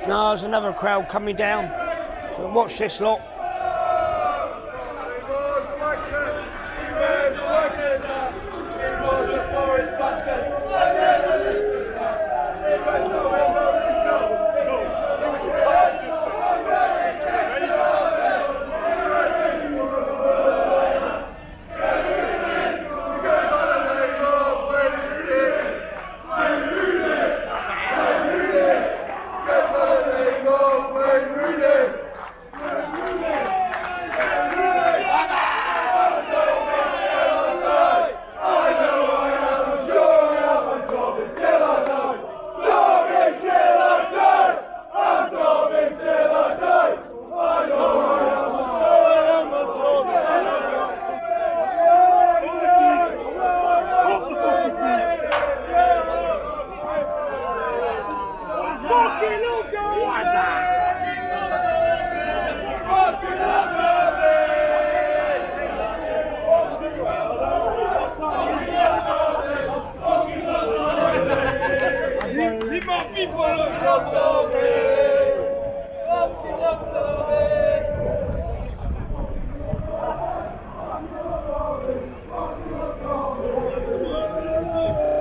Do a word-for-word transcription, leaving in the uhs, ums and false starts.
No, there's another crowd coming down. So watch this lot. People love Derby! Love Derby!